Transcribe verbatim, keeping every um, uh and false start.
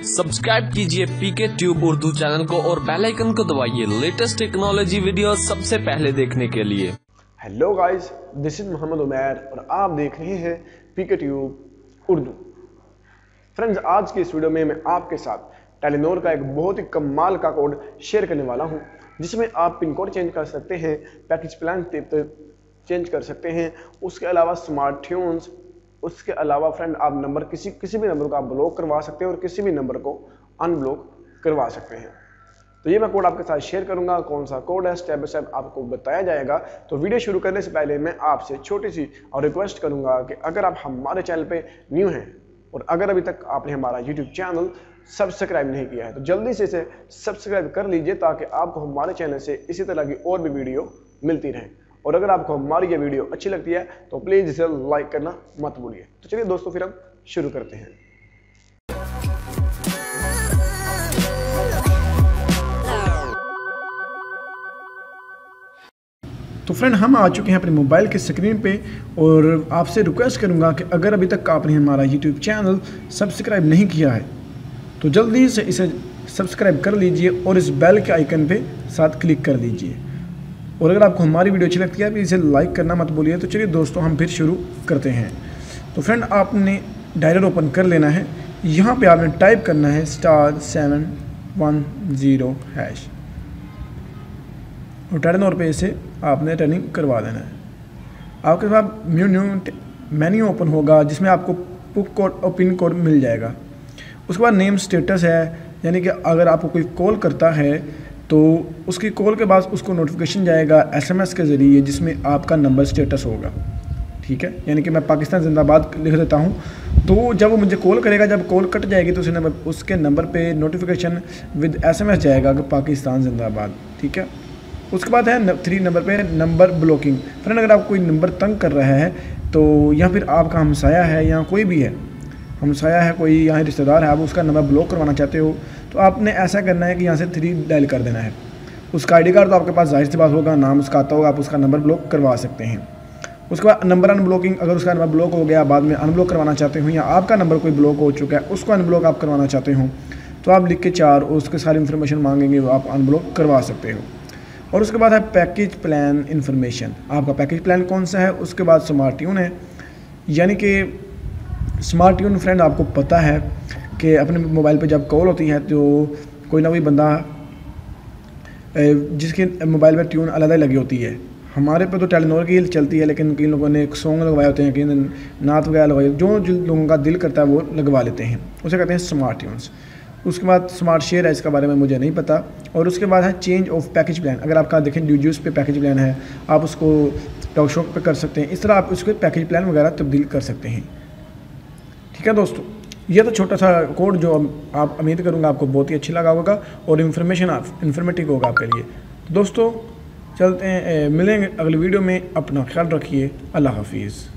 Subscribe कीजिए पीके tube Urdu channel को और बेल आइकन को दबाइए लेटेस्ट टेक्नोलॉजी वीडियो सबसे पहले देखने के लिए। Hello guys, this is Mohammad Umair और आप देख रहे हैं पीके ट्यूब उर्दू। फ्रेंड्स, आज की इस वीडियो में मैं आपके साथ टेलीनॉर का एक बहुत ही कमाल का कोड शेयर करने वाला हूं, जिसमें आप पिन कोड चेंज कर सकते हैं, पैकेज प्लान चेंज कर सकते हैं, उसके अलावा स्मार्ट ट्यून्स, उसके अलावा फ्रेंड आप नंबर किसी किसी भी नंबर को आप ब्लॉक करवा सकते हैं और किसी भी नंबर को अनब्लॉक करवा सकते हैं। तो ये मैं कोड आपके साथ शेयर करूंगा। कौन सा कोड है स्टेप बाय स्टेप आपको बताया जाएगा। तो वीडियो शुरू करने से पहले मैं आपसे छोटी सी और रिक्वेस्ट करूंगा कि अगर आप हमारे चैनल पे न्यू हैं और अगर अभी तक आपने हमारा यूट्यूब चैनल सब्सक्राइब नहीं किया है तो जल्दी से इसे सब्सक्राइब कर लीजिए, ताकि आपको हमारे चैनल से इसी तरह की और भी वीडियो मिलती रहे। और अगर आपको हमारी ये वीडियो अच्छी लगती है तो प्लीज़ इसे लाइक करना मत भूलिए। तो चलिए दोस्तों, फिर हम शुरू करते हैं। तो फ्रेंड, हम आ चुके हैं अपने मोबाइल की स्क्रीन पे और आपसे रिक्वेस्ट करूंगा कि अगर अभी तक आपने हमारा यूट्यूब चैनल सब्सक्राइब नहीं किया है तो जल्दी से इसे सब्सक्राइब कर लीजिए और इस बेल के आइकन पे साथ क्लिक कर दीजिए। और अगर आपको हमारी वीडियो अच्छी लगती है तो इसे लाइक करना मत भूलिए। तो चलिए दोस्तों, हम फिर शुरू करते हैं। तो फ्रेंड, आपने डायलर ओपन कर लेना है। यहाँ पे आपने टाइप करना है star seven one zero hash और टेलीनॉर पे इसे आपने रनिंग करवा देना है। आपके पास न्यू न्यू मेन्यू ओपन होगा जिसमें आपको पुक कोड और पिन कोड मिल जाएगा। उसके बाद नेम स्टेटस है, यानी कि अगर आपको कोई कॉल करता है तो उसकी कॉल के बाद उसको नोटिफिकेशन जाएगा एसएमएस के ज़रिए जिसमें आपका नंबर स्टेटस होगा। ठीक है, यानी कि मैं पाकिस्तान जिंदाबाद लिख देता हूँ, तो जब वो मुझे कॉल करेगा, जब कॉल कट जाएगी तो उस नंबर उसके नंबर पे नोटिफिकेशन विद एसएमएस जाएगा कि पाकिस्तान जिंदाबाद। ठीक है, उसके बाद है थ्री नंबर पे नंबर ब्लॉकिंग। फ्रेंड, अगर आप कोई नंबर तंग कर रहा है तो या फिर आपका हमसाया है या कोई भी है, हमसाया है कोई, यहाँ रिश्तेदार है, आप उसका नंबर ब्लॉक करवाना चाहते हो तो आपने ऐसा करना है कि यहाँ से थ्री डायल कर देना है। उसका आईडी कार्ड तो आपके पास जाहिर सी बात होगा, नाम उसका आता होगा, आप उसका नंबर ब्लॉक करवा सकते हैं। उसके बाद नंबर अनब्लॉकिंग, अगर उसका नंबर ब्लॉक हो गया, बाद में अनब्लॉक करवाना चाहते हो या आपका नंबर कोई ब्लॉक हो चुका है उसको अनब्लॉक आप करवाना चाहते हो तो आप लिख के चार और उसके सारी इन्फॉर्मेशन मांगेंगे, वो आप अनब्लॉक करवा सकते हो। और उसके बाद है पैकेज प्लान इन्फॉर्मेशन, आपका पैकेज प्लान कौन सा है। उसके बाद स्मार्ट ट्यून है, यानी कि स्मार्ट ट्यून फ्रेंड आपको पता है कि अपने मोबाइल पे जब कॉल होती है तो कोई ना कोई बंदा जिसके मोबाइल पे ट्यून अलग अलग लगी होती है। हमारे पे तो टेलीनॉर की चलती है, लेकिन कई लोगों ने एक सॉन्ग लगवाए होते हैं, कई नात वगैरह लगवाए, जो जिन लोगों का दिल करता है वो लगवा लेते हैं, उसे कहते हैं स्मार्ट ट्यून्स। उसके बाद स्मार्ट शेयर है, इसके बारे में मुझे नहीं पता। और उसके बाद है चेंज ऑफ पैकेज प्लान। अगर आपका देखें ड्यूजूस पे पैकेज प्लान है, आप उसको टॉक शॉक पे कर सकते हैं। इस तरह आप उसके पैकेज प्लान वगैरह तब्दील कर सकते हैं। ठीक है दोस्तों, यह तो छोटा सा कोड जो आप उम्मीद करूँगा आपको बहुत ही अच्छा लगा होगा और इन्फॉर्मेशन आप इन्फॉर्मेटिव होगा आपके लिए। तो दोस्तों चलते हैं, मिलेंगे अगली वीडियो में। अपना ख्याल रखिए। अल्लाह हाफिज़।